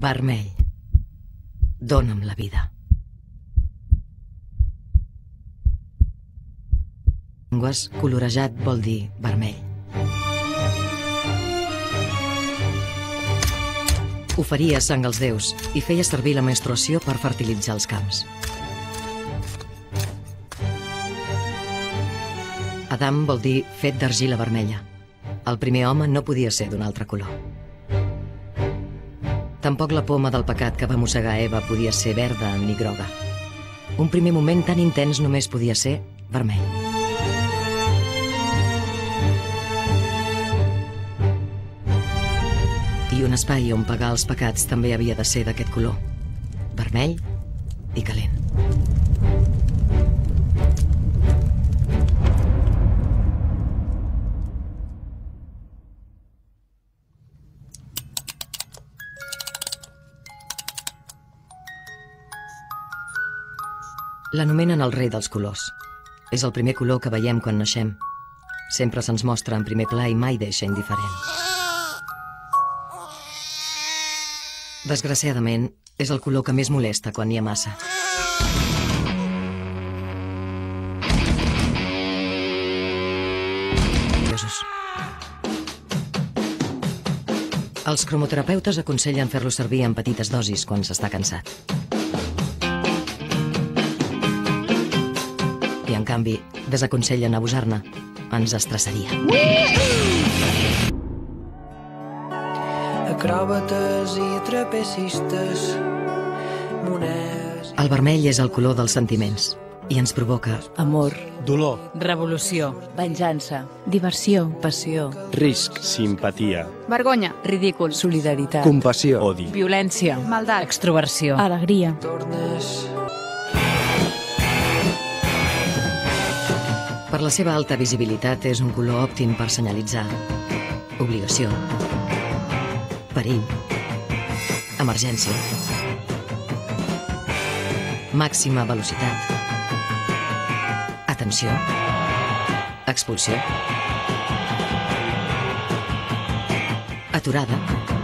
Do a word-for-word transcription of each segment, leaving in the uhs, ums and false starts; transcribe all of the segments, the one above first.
Vermell. Dóna'm la vida. Llengües, colorejat vol dir vermell. Oferia sang als déus i feia servir la menstruació per fertilitzar els camps. Adam vol dir fet d'argila vermella. El primer home no podia ser d'un altre color. Tampoc la poma del pecat que va mossegar Eva podia ser verda ni groga. Un primer moment tan intens només podia ser vermell. I un espai on pagar els pecats també havia de ser d'aquest color, vermell i calent. L'anomenen el rei dels colors. És el primer color que veiem quan naixem. Sempre se'ns mostra en primer pla i mai deixa indiferents. Desgraciadament, és el color que més molesta quan n'hi ha massa. Els cromoterapeutes aconsellen fer-lo servir en petites dosis quan s'està cansat. I, en canvi, desaconsellen abusar-ne. Ens estressaria. Acròbates i trapecistes, monedes... El vermell és el color dels sentiments i ens provoca amor, dolor, revolució, venjança, diversió, passió, risc, simpatia, vergonya, ridícul, solidaritat, compassió, odi, violència, maldat, extroversió, alegria. Tornes... Per la seva alta visibilitat és un color òptim per senyalitzar obligació, perill, emergència, màxima velocitat, atenció, expulsió, aturada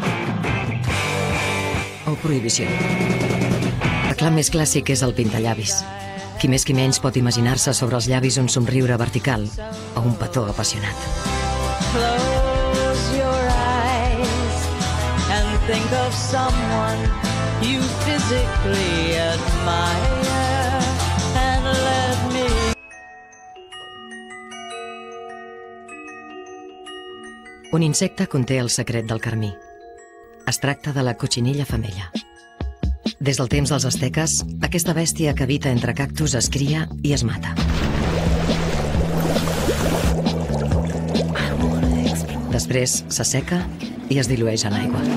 o prohibició. El clam més clàssic és el pintallavis. Qui més qui menys pot imaginar-se sobre els llavis un somriure vertical o un petó apassionat. Close your eyes and think of someone you physically admire and let me... Un insecte conté el secret del carmí. Es tracta de la cotxinilla femella. Des del temps dels asteques, aquesta bèstia que habita entre cactus es cria i es mata. Després s'asseca i es dilueix en aigua.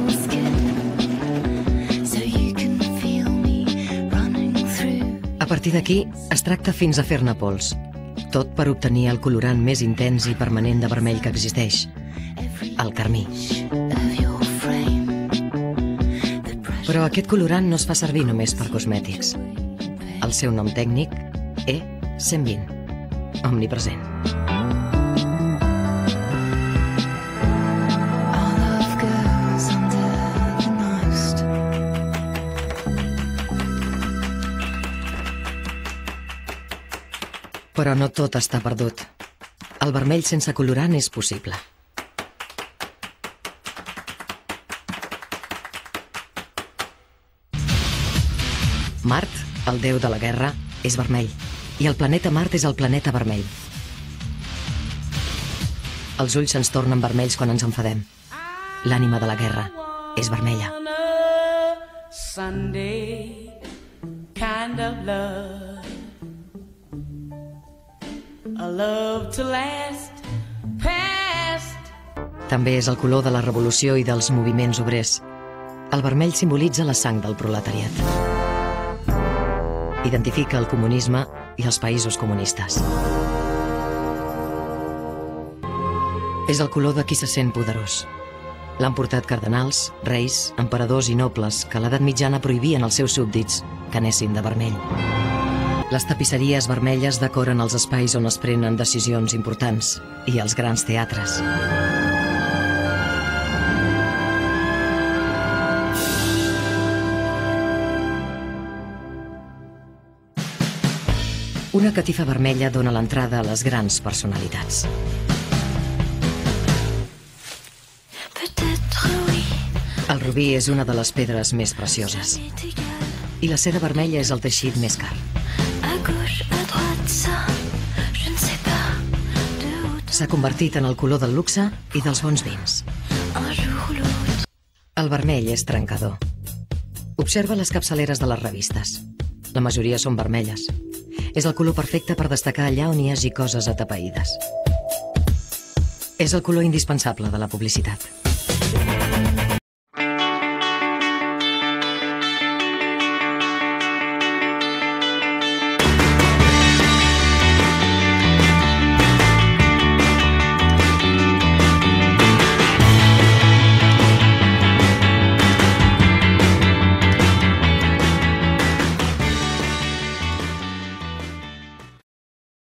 A partir d'aquí, es tracta fins a fer-ne pols, tot per obtenir el colorant més intens i permanent de vermell que existeix, el carmí. Però aquest colorant no es fa servir només per cosmètics. El seu nom tècnic, E cent vint, omnipresent. Però no tot està perdut. El vermell sense colorant és possible. Mart, el déu de la guerra, és vermell, i el planeta Mart és el planeta vermell. Els ulls se'ns tornen vermells quan ens enfadem. L'ànima de la guerra és vermella. Sunday kind of love, a love to last past. També és el color de la revolució i dels moviments obrers. El vermell simbolitza la sang del proletariat. Identifica el comunisme i els països comunistes. És el color de qui se sent poderós. L'han portat cardenals, reis, emperadors i nobles que a l'edat mitjana prohibien als seus súbdits que anessin de vermell. Les tapisseries vermelles decoren els espais on es prenen decisions importants i els grans teatres. Una catifa vermella dona l'entrada a les grans personalitats. El rubí és una de les pedres més precioses. I la seda vermella és el teixit més car. S'ha convertit en el color del luxe i dels bons vins. El vermell és trencador. Observa les capçaleres de les revistes. La majoria són vermelles. És el color perfecte per destacar allà on hi hagi coses atapeïdes. És el color indispensable de la publicitat.